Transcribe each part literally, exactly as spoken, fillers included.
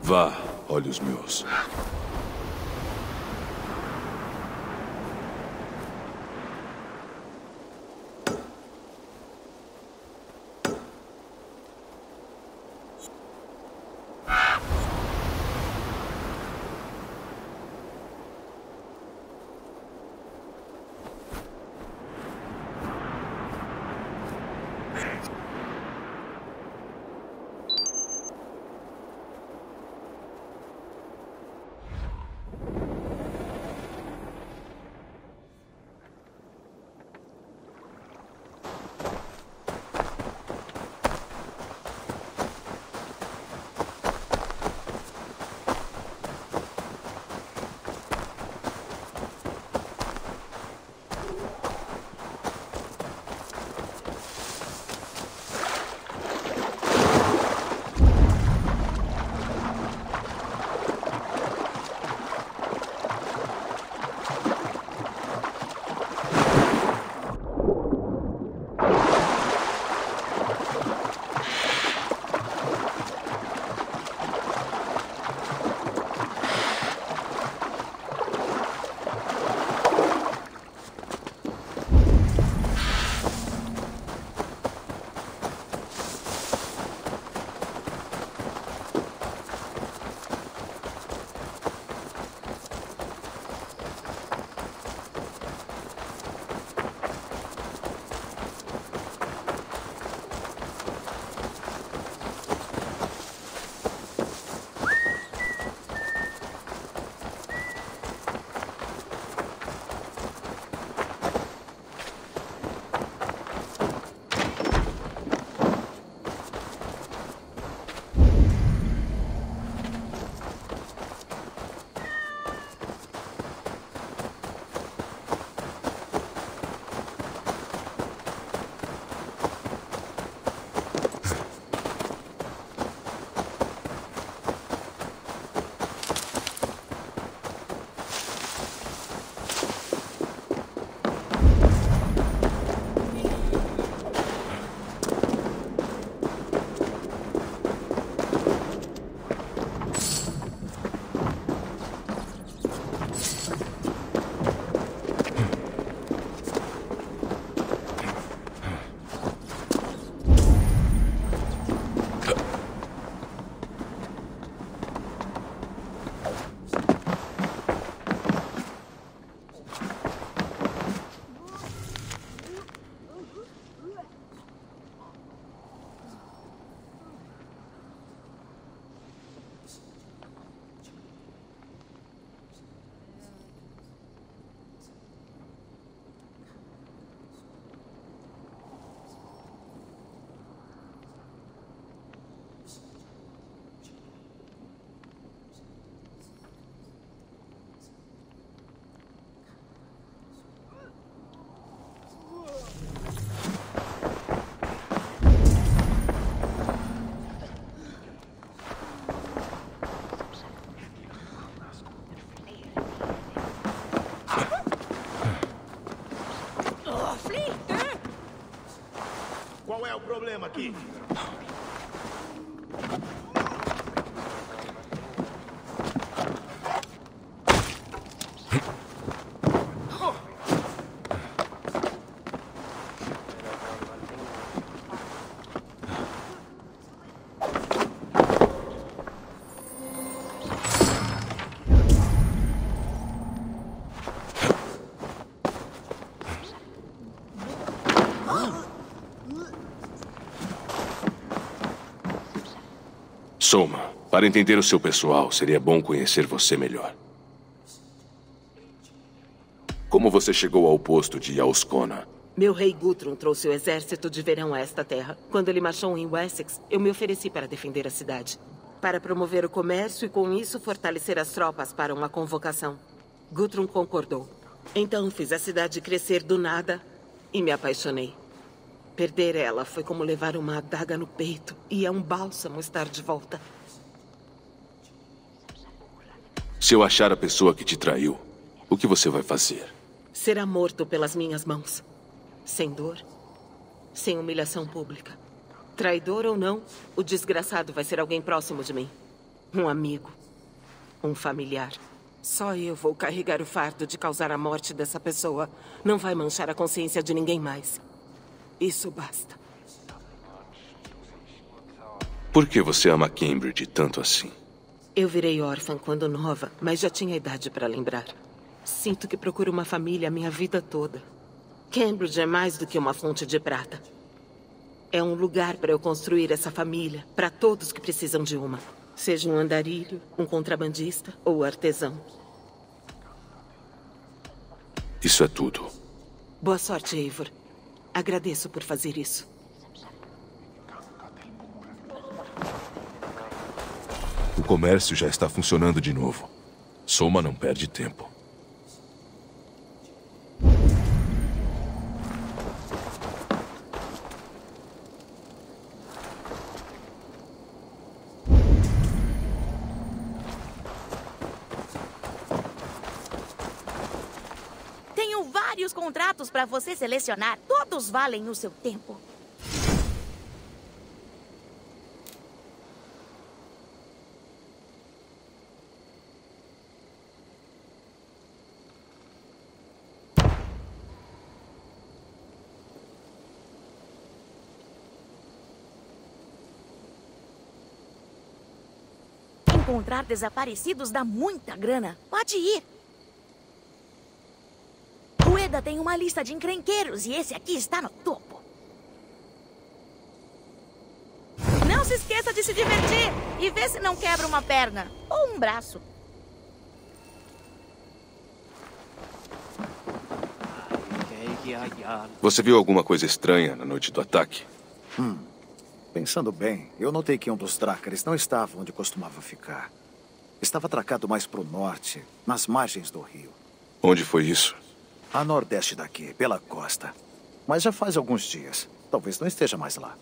Vá, olhos meus. Qual é o problema aqui? Soma, para entender o seu pessoal, seria bom conhecer você melhor. Como você chegou ao posto de Yaoskona? Meu rei Guthrum trouxe o exército de verão a esta terra. Quando ele marchou em Wessex, eu me ofereci para defender a cidade. Para promover o comércio e, com isso, fortalecer as tropas para uma convocação. Guthrum concordou. Então, fiz a cidade crescer do nada e me apaixonei. Perder ela foi como levar uma adaga no peito, e é um bálsamo estar de volta. Se eu achar a pessoa que te traiu, o que você vai fazer? Será morto pelas minhas mãos. Sem dor, sem humilhação pública. Traidor ou não, o desgraçado vai ser alguém próximo de mim. Um amigo. Um familiar. Só eu vou carregar o fardo de causar a morte dessa pessoa. Não vai manchar a consciência de ninguém mais. Isso basta. Por que você ama Cambridge tanto assim? Eu virei órfã quando nova, mas já tinha idade para lembrar. Sinto que procuro uma família a minha vida toda. Cambridge é mais do que uma fonte de prata. É um lugar para eu construir essa família, para todos que precisam de uma. Seja um andarilho, um contrabandista ou artesão. Isso é tudo. Boa sorte, Eivor. Agradeço por fazer isso. O comércio já está funcionando de novo. Soma não perde tempo. Tenho vários contratos para você selecionar. Todos valem o seu tempo. Encontrar desaparecidos dá muita grana. Pode ir. Rueda tem uma lista de encrenqueiros e esse aqui está no topo. Não se esqueça de se divertir e vê se não quebra uma perna ou um braço. Você viu alguma coisa estranha na noite do ataque? Hum. Pensando bem, eu notei que um dos Drácares não estava onde costumava ficar. Estava atracado mais para o norte, nas margens do rio. Onde foi isso? A nordeste daqui, pela costa. Mas já faz alguns dias. Talvez não esteja mais lá.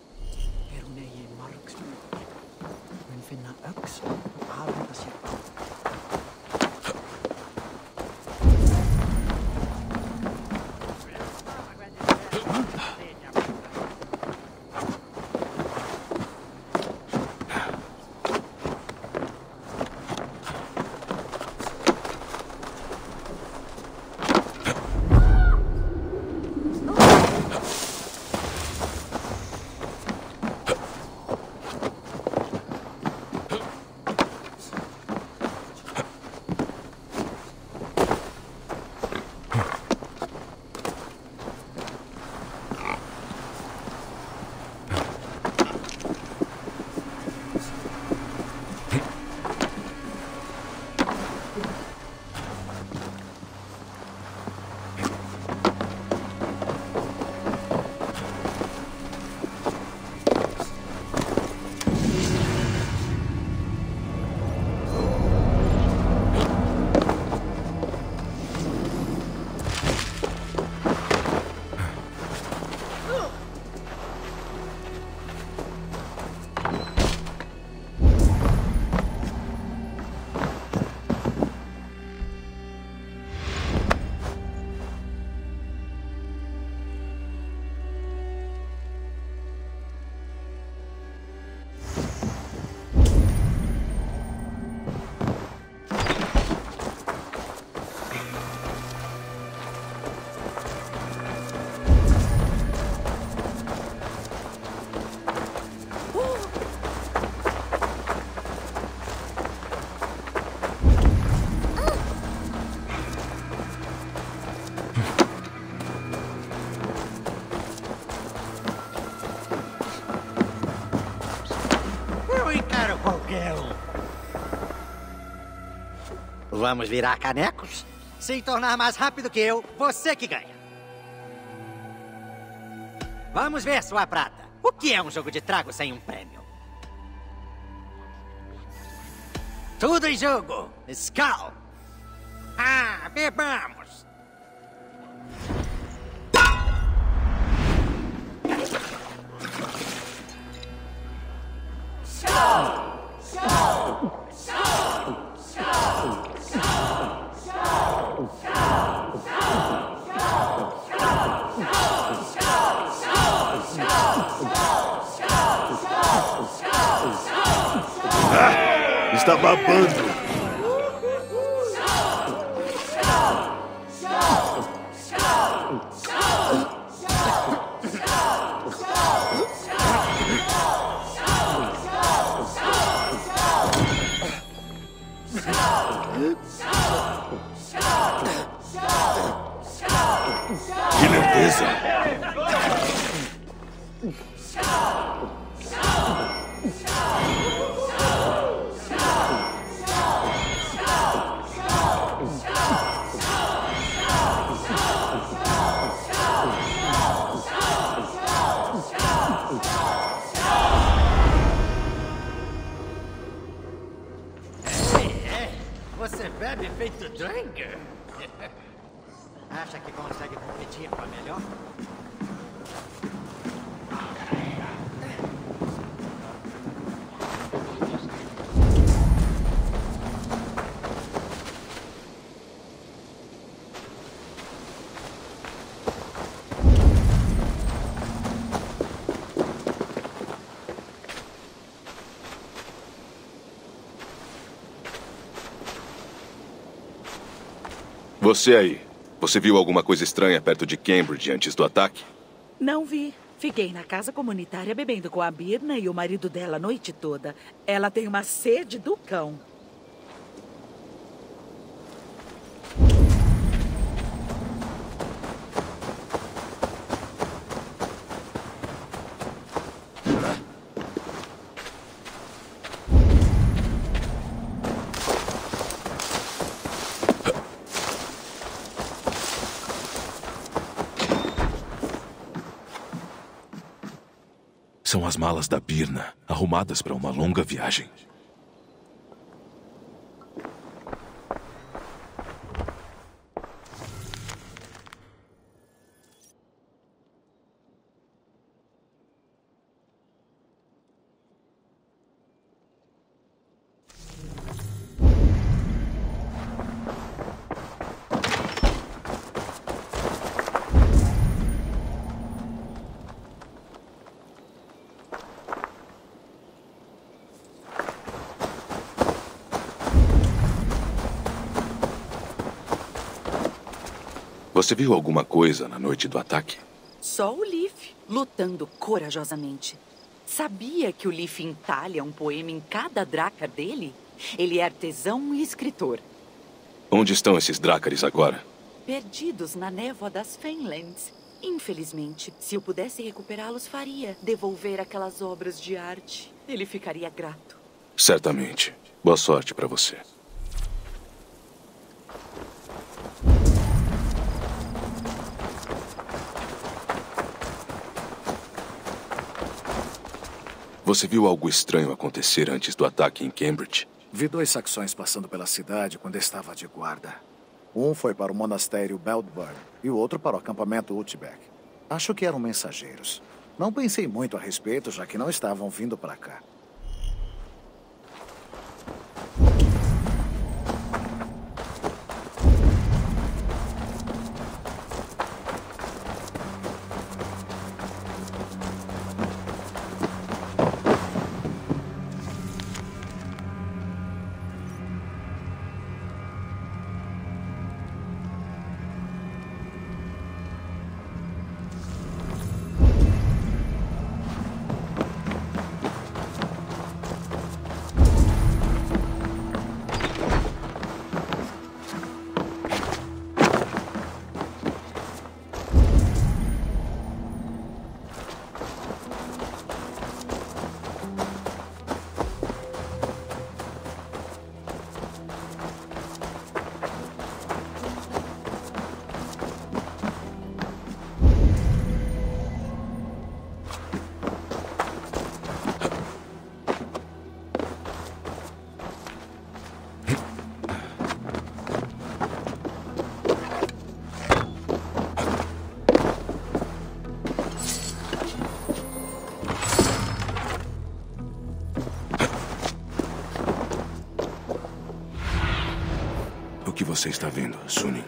Vamos virar canecos? Se tornar mais rápido que eu, você que ganha. Vamos ver, sua prata. O que é um jogo de trago sem um prêmio? Tudo em jogo. Skull. Ah, bebamos. Show! Show! Show! está babando. Que lerdeza! Você bebe feito Dranger? Acha que consegue competir com a melhor? Você aí, você viu alguma coisa estranha perto de Cambridge antes do ataque? Não vi. Fiquei na casa comunitária bebendo com a Birna e o marido dela a noite toda. Ela tem uma sede do cão. São as malas da Birna, arrumadas para uma longa viagem. Você viu alguma coisa na noite do ataque? Só o Leaf, lutando corajosamente. Sabia que o Leaf entalha um poema em cada dracar dele? Ele é artesão e escritor. Onde estão esses drácares agora? Perdidos na névoa das Fenlands. Infelizmente, se eu pudesse recuperá-los, faria. Devolver aquelas obras de arte. Ele ficaria grato. Certamente. Boa sorte para você. Você viu algo estranho acontecer antes do ataque em Cambridge? Vi dois saxões passando pela cidade quando estava de guarda. Um foi para o monastério Beltburn e o outro para o acampamento Utbeck. Acho que eram mensageiros. Não pensei muito a respeito, já que não estavam vindo para cá. O que você está vendo, Sunin?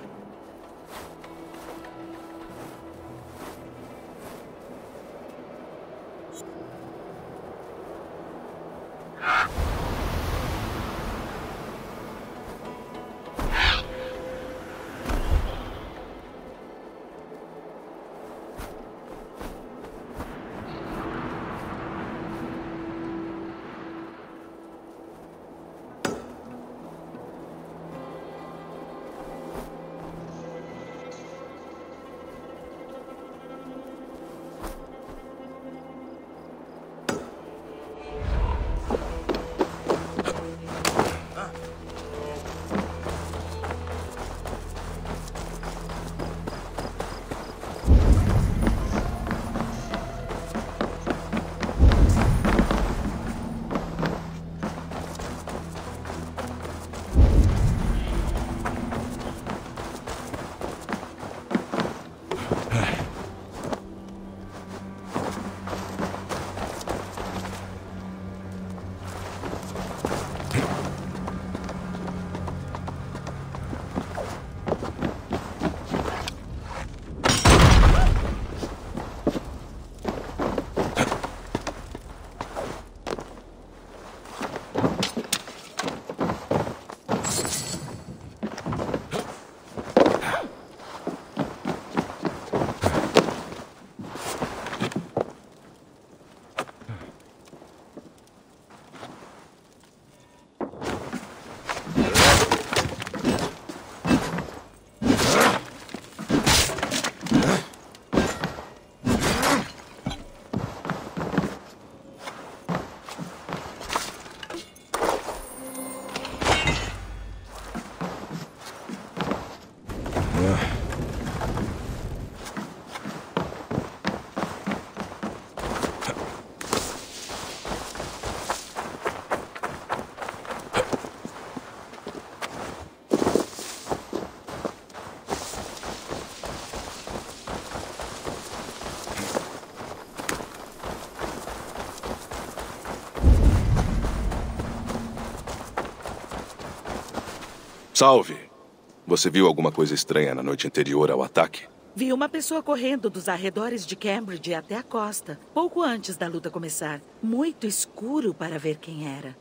Salve! Você viu alguma coisa estranha na noite anterior ao ataque? Vi uma pessoa correndo dos arredores de Cambridge até a costa, pouco antes da luta começar. Muito escuro para ver quem era.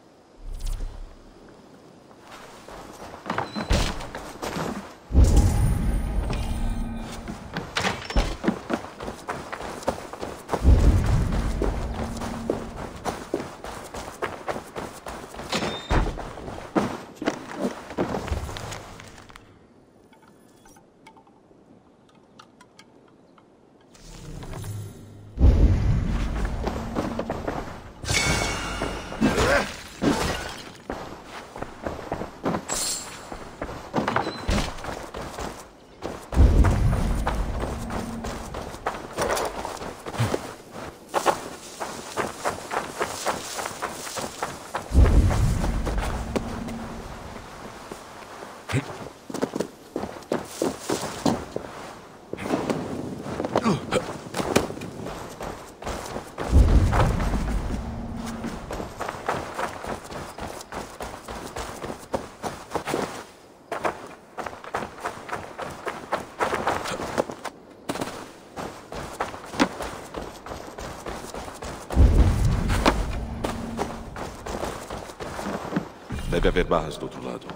Deve haver barras do outro lado.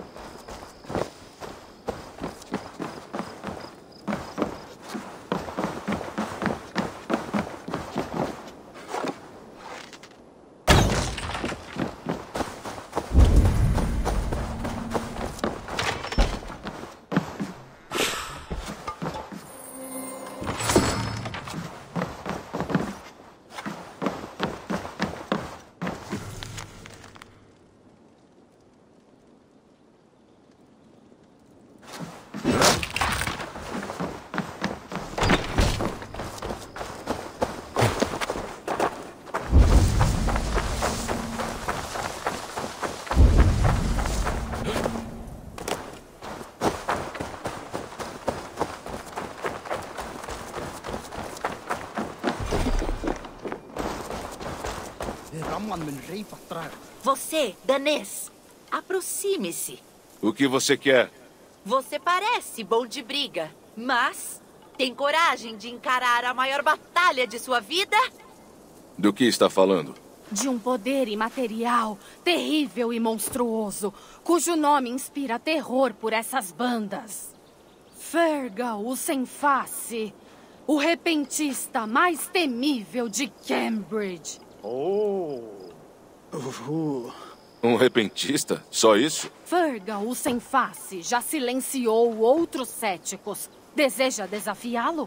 Você, danês, aproxime-se. O que você quer? Você parece bom de briga, mas tem coragem de encarar a maior batalha de sua vida? Do que está falando? De um poder imaterial, terrível e monstruoso, cujo nome inspira terror por essas bandas. Fergal, o Sem Face, o repentista mais temível de Cambridge. Oh! Uh. Um repentista? Só isso? Fergal, o Sem Face, já silenciou outros céticos. Deseja desafiá-lo?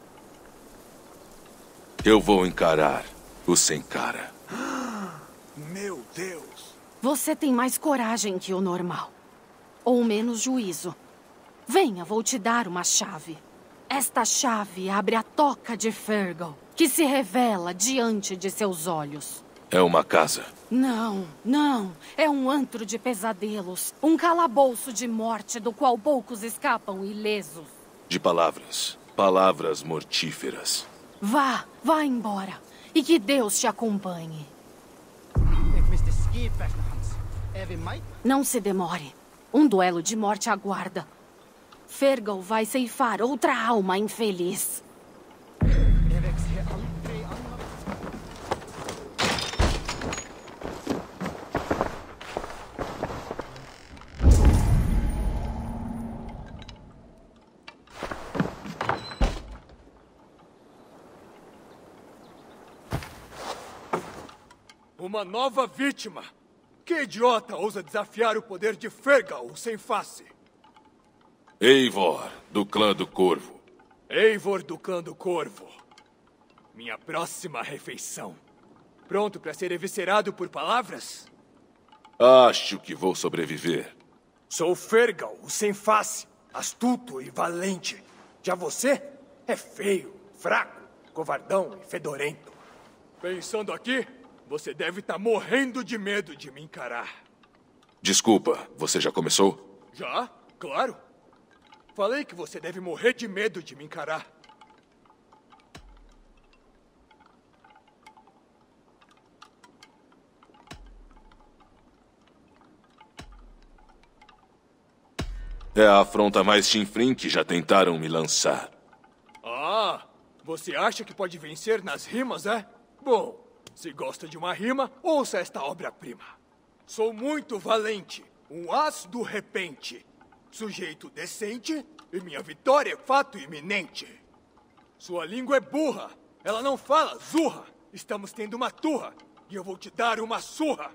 Eu vou encarar o Sem Cara. Meu Deus! Você tem mais coragem que o normal. Ou menos juízo. Venha, vou te dar uma chave. Esta chave abre a toca de Fergal, que se revela diante de seus olhos. É uma casa. Não, não. É um antro de pesadelos. Um calabouço de morte do qual poucos escapam ilesos. De palavras. Palavras mortíferas. Vá, vá embora. E que Deus te acompanhe. Não se demore. Um duelo de morte aguarda. Fergal vai ceifar outra alma infeliz. Uma nova vítima! Que idiota ousa desafiar o poder de Fergal, o Sem Face? Eivor, do clã do Corvo. Eivor do clã do Corvo. Minha próxima refeição. Pronto para ser eviscerado por palavras? Acho que vou sobreviver. Sou Fergal, o Sem Face. Astuto e valente. Já você é feio, fraco, covardão e fedorento. Pensando aqui, você deve estar morrendo de medo de me encarar. Desculpa, você já começou? Já? Claro. Falei que você deve morrer de medo de me encarar. É a afronta mais chinfrim que já tentaram me lançar. Ah, você acha que pode vencer nas rimas, é? Bom, se gosta de uma rima, ouça esta obra-prima. Sou muito valente, um as do repente. Sujeito decente, e minha vitória é fato iminente. Sua língua é burra, ela não fala zurra. Estamos tendo uma turra, e eu vou te dar uma surra.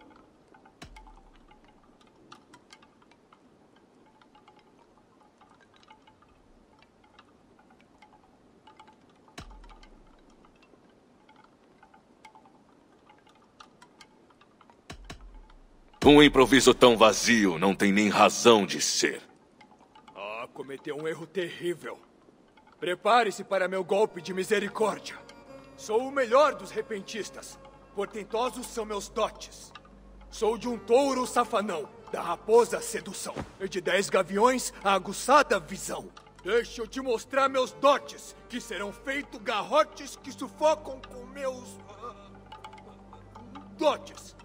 Um improviso tão vazio não tem nem razão de ser. Ah, cometeu um erro terrível. Prepare-se para meu golpe de misericórdia. Sou o melhor dos repentistas. Portentosos são meus dotes. Sou de um touro safanão, da raposa sedução, e de dez gaviões a aguçada visão. Deixa eu te mostrar meus dotes, que serão feitos garrotes que sufocam com meus... Uh, dotes.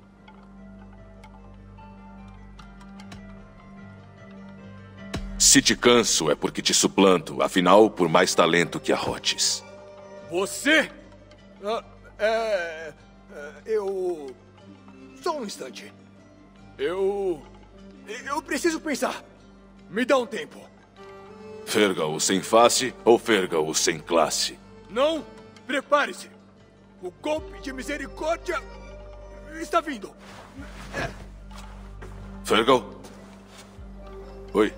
Se te canso é porque te suplanto, afinal, por mais talento que arrotes. Você? Ah, é... Eu... Só um instante. Eu... Eu preciso pensar. Me dá um tempo. Fergal sem face ou Fergal sem classe? Não, prepare-se. O golpe de misericórdia está vindo. É. Fergal? Oi.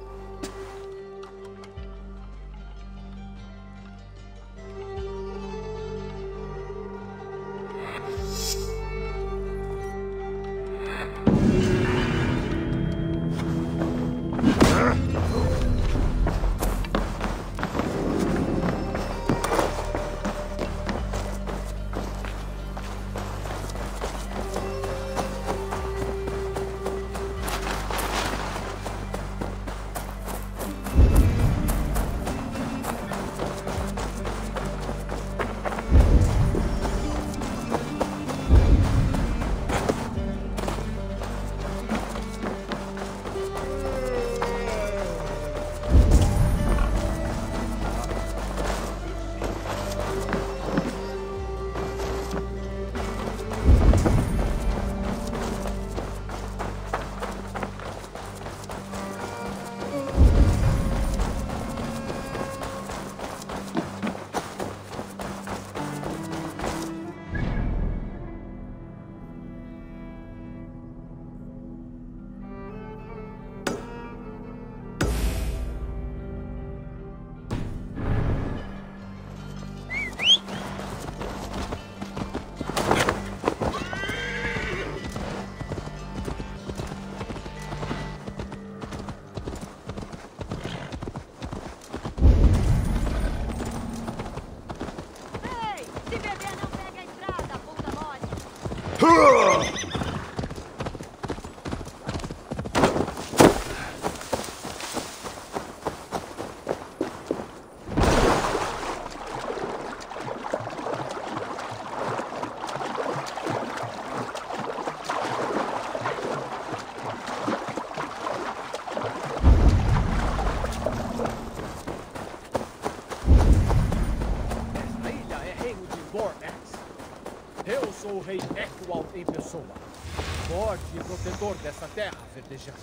Eu sou o rei Ekwald em pessoa, forte e protetor dessa terra verdejante.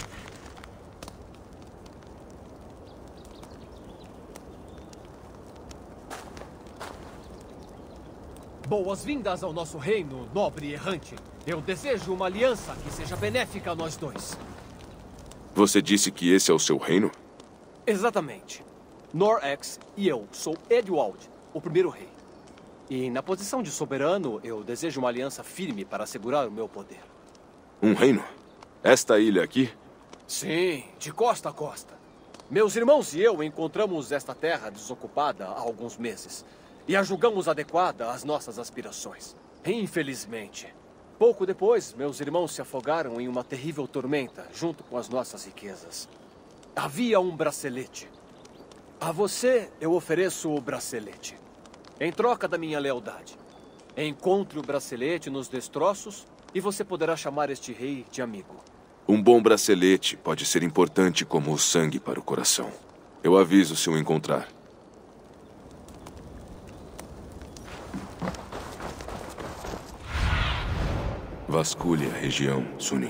Boas-vindas ao nosso reino, nobre e errante. Eu desejo uma aliança que seja benéfica a nós dois. Você disse que esse é o seu reino? Exatamente. Nor-X e eu sou Eddwald, o primeiro rei. E na posição de soberano, eu desejo uma aliança firme para assegurar o meu poder. Um reino? Esta ilha aqui? Sim, de costa a costa. Meus irmãos e eu encontramos esta terra desocupada há alguns meses. E a julgamos adequada às nossas aspirações. Infelizmente, pouco depois, meus irmãos se afogaram em uma terrível tormenta, junto com as nossas riquezas. Havia um bracelete. A você, eu ofereço o bracelete. Em troca da minha lealdade. Encontre o bracelete nos destroços e você poderá chamar este rei de amigo. Um bom bracelete pode ser importante como o sangue para o coração. Eu aviso se o encontrar. Vasculhe a região, Sunin.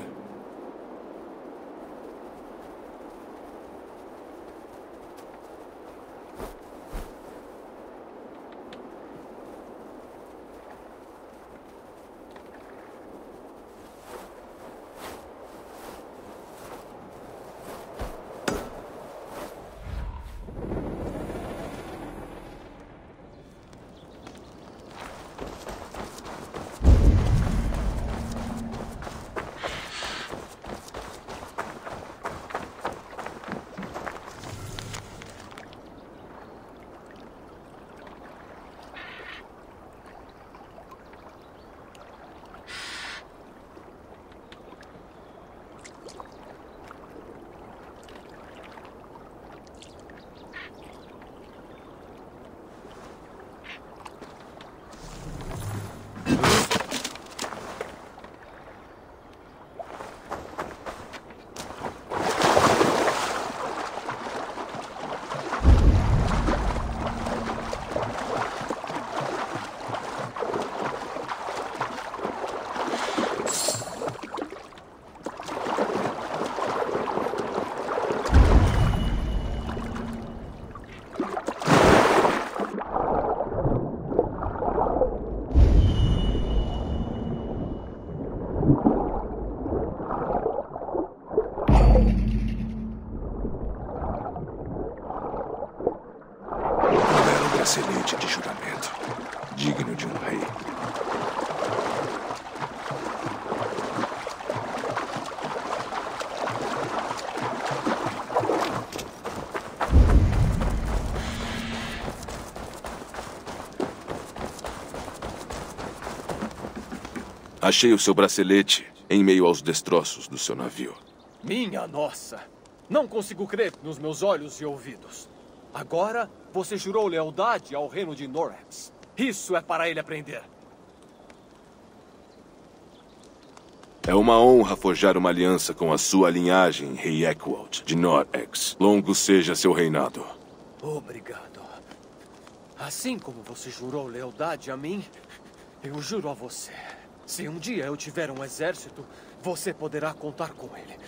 Bracelete de juramento, digno de um rei. Achei o seu bracelete em meio aos destroços do seu navio. Minha nossa! Não consigo crer nos meus olhos e ouvidos. Agora, você jurou lealdade ao reino de Norex. Isso é para ele aprender. É uma honra forjar uma aliança com a sua linhagem, Rei Ekwald, de Norex. Longo seja seu reinado. Obrigado. Assim como você jurou lealdade a mim, eu juro a você. Se um dia eu tiver um exército, você poderá contar com ele.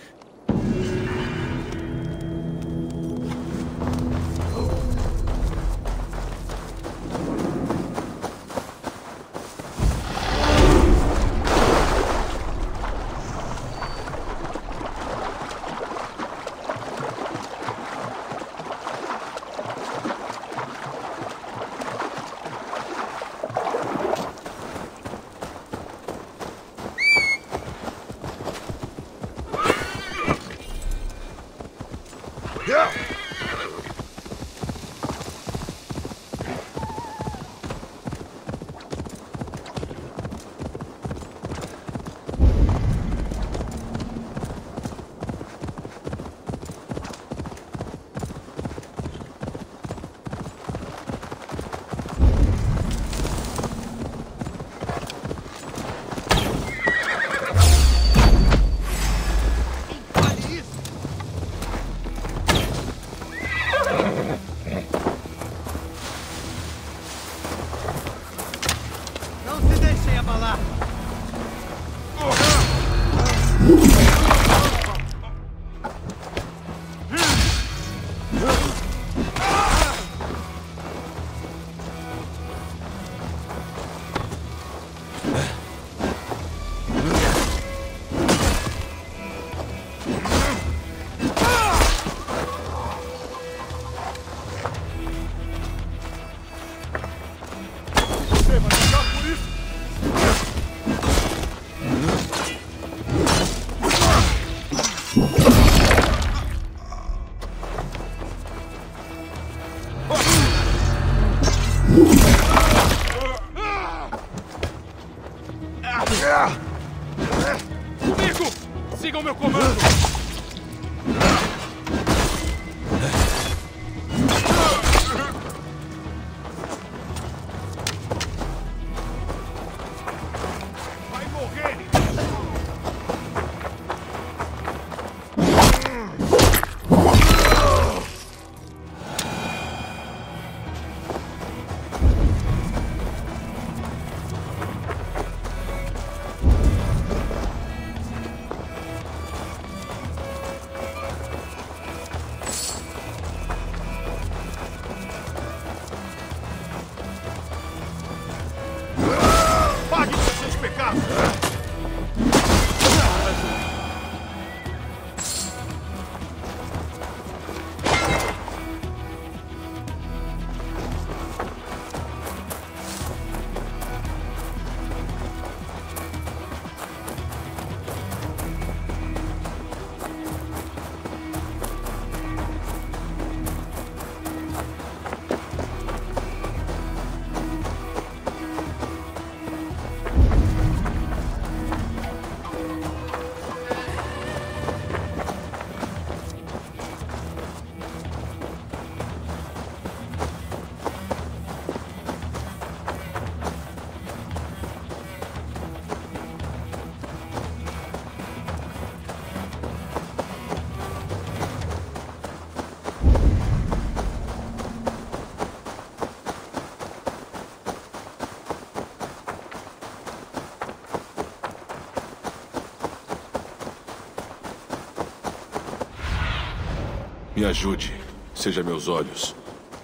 Me ajude. Seja meus olhos.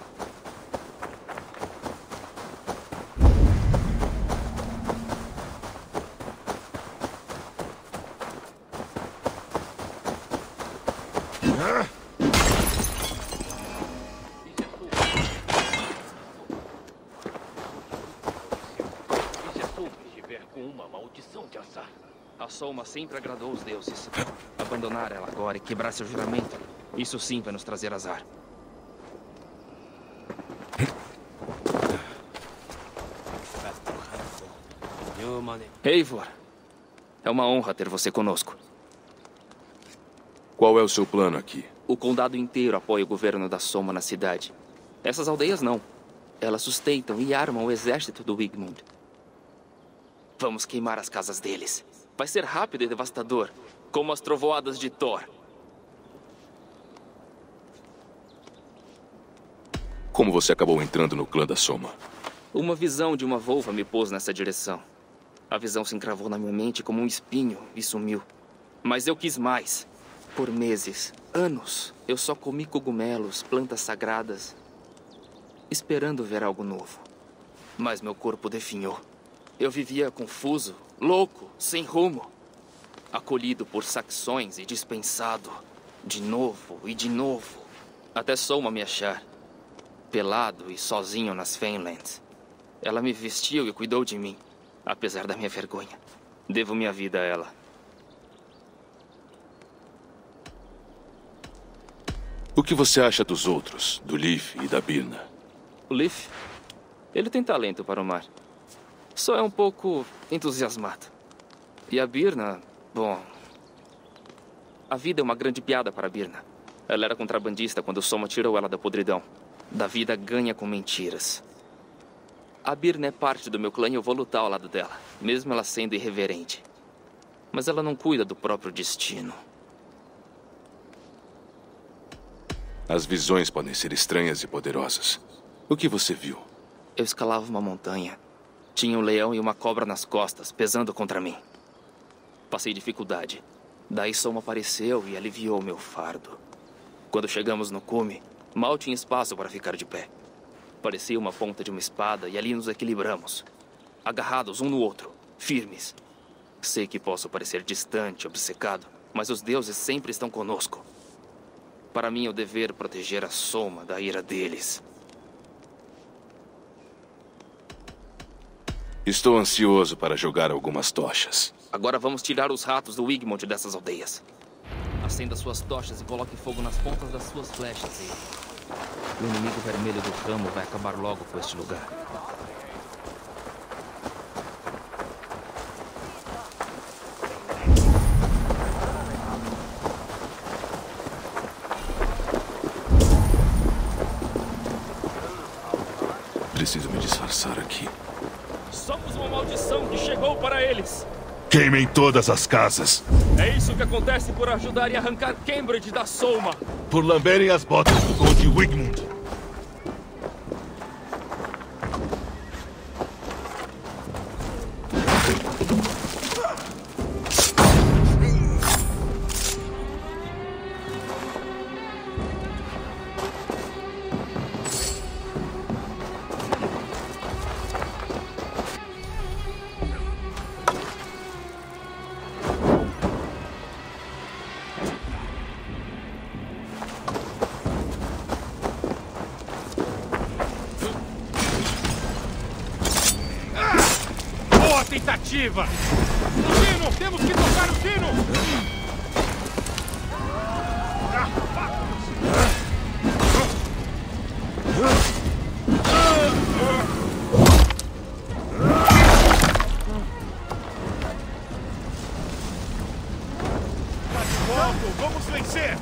A Soma sempre agradou os deuses. Abandonar ela agora e quebrar seu juramento, isso sim vai nos trazer azar. Eivor, é uma honra ter você conosco. Qual é o seu plano aqui? O condado inteiro apoia o governo da Soma na cidade. Essas aldeias não. Elas sustentam e armam o exército do Wigmund. Vamos queimar as casas deles. Vai ser rápido e devastador, como as trovoadas de Thor. Como você acabou entrando no clã da Soma? Uma visão de uma volva me pôs nessa direção. A visão se encravou na minha mente como um espinho e sumiu. Mas eu quis mais. Por meses, anos, eu só comi cogumelos, plantas sagradas, esperando ver algo novo. Mas meu corpo definhou. Eu vivia confuso, louco, sem rumo. Acolhido por saxões e dispensado. De novo e de novo. Até Soma me achar. Pelado e sozinho nas Fenlands. Ela me vestiu e cuidou de mim. Apesar da minha vergonha. Devo minha vida a ela. O que você acha dos outros? Do Leif e da Birna? O Leif? Ele tem talento para o mar. Só é um pouco entusiasmado. E a Birna, bom... A vida é uma grande piada para a Birna. Ela era contrabandista quando Soma tirou ela da podridão. Da vida ganha com mentiras. A Birna é parte do meu clã e eu vou lutar ao lado dela, mesmo ela sendo irreverente. Mas ela não cuida do próprio destino. As visões podem ser estranhas e poderosas. O que você viu? Eu escalava uma montanha. Tinha um leão e uma cobra nas costas, pesando contra mim. Passei dificuldade. Daí Soma apareceu e aliviou meu fardo. Quando chegamos no cume, mal tinha espaço para ficar de pé. Parecia uma ponta de uma espada e ali nos equilibramos. Agarrados um no outro, firmes. Sei que posso parecer distante, obcecado, mas os deuses sempre estão conosco. Para mim é o dever proteger a Soma da ira deles. Estou ansioso para jogar algumas tochas. Agora vamos tirar os ratos do Wigmund dessas aldeias. Acenda suas tochas e coloque fogo nas pontas das suas flechas. E o inimigo vermelho do ramo vai acabar logo com este lugar. Preciso me disfarçar aqui. Somos uma maldição que chegou para eles. Queimem todas as casas. É isso que acontece por ajudarem a arrancar Cambridge da Soma. Por lamberem as botas do Conde Wigmund. Tentativa! O sino! Temos que tocar o sino! Tá de volta! Vamos vencer!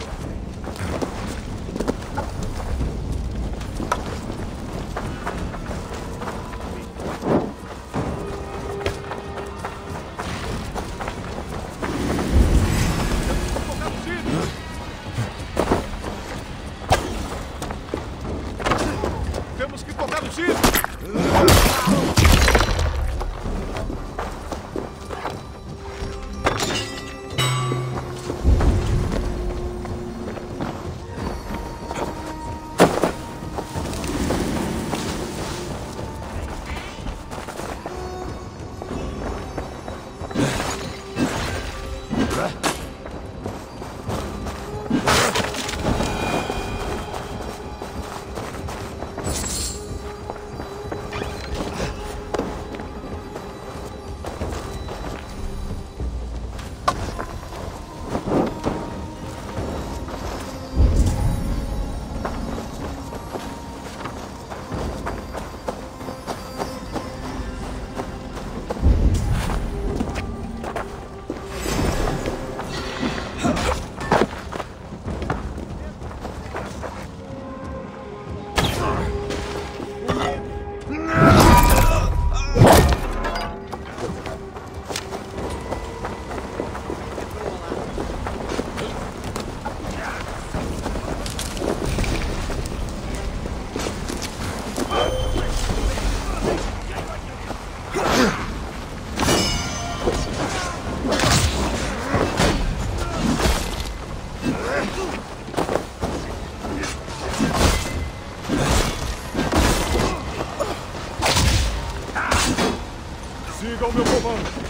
Siga o meu comando.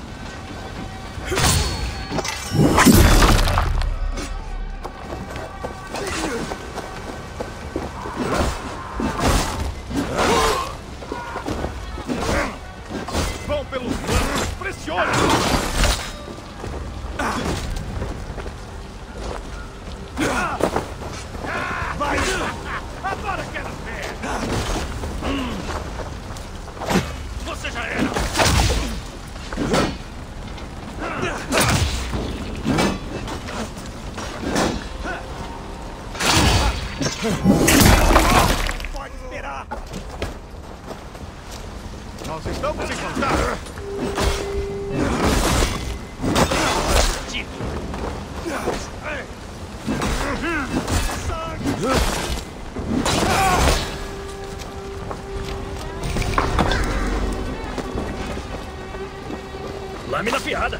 Vão pelos planos, pressione! Vai! Agora quero ver! Você já era! Pode esperar! Nós estamos em vantagem! Lâmina afiada!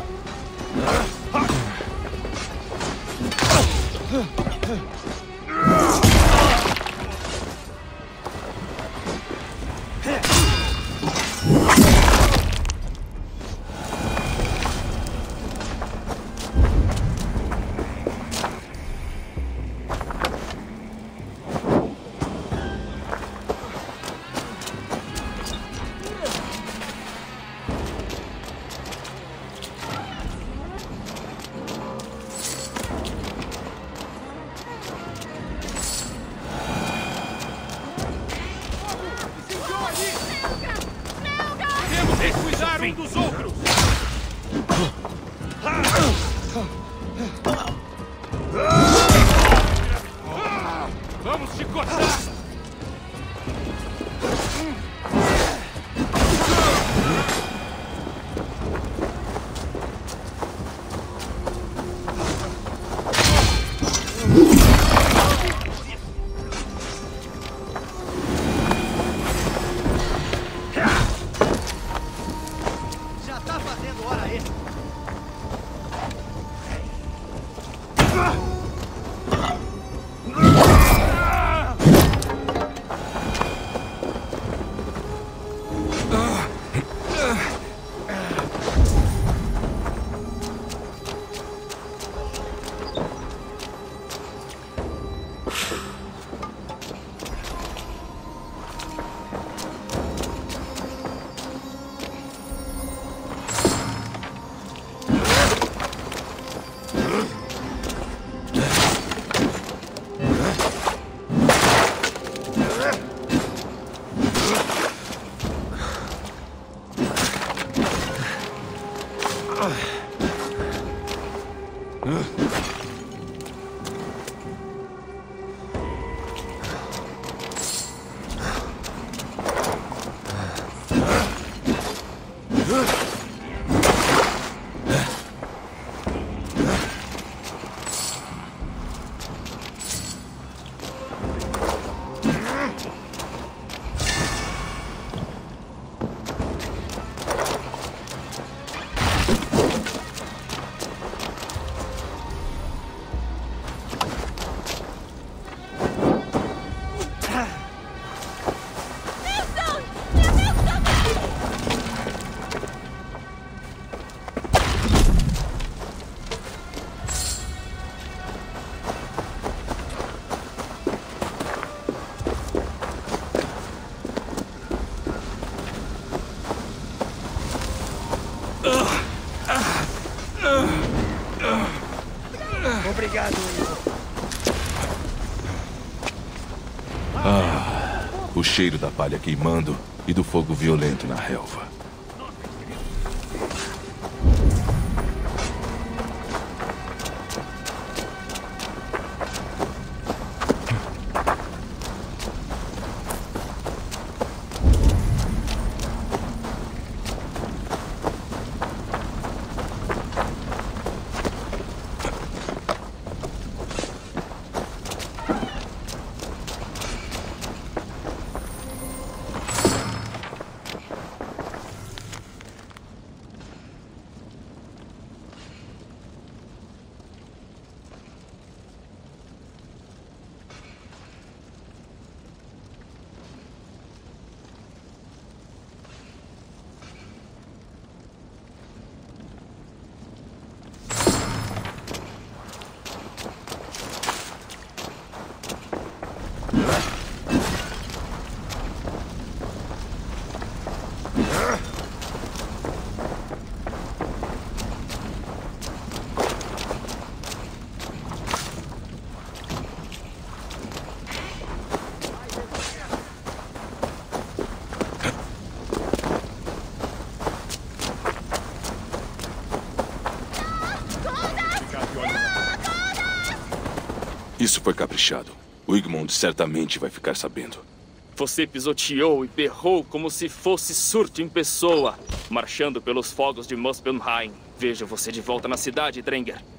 Um dos outros! Vamos te cortar! Obrigado. Ah, o cheiro da palha queimando e do fogo violento na relva. Isso foi caprichado. O Igmund certamente vai ficar sabendo. Você pisoteou e berrou como se fosse Surtur em pessoa, marchando pelos fogos de Muspelheim. Vejo você de volta na cidade, Drengr.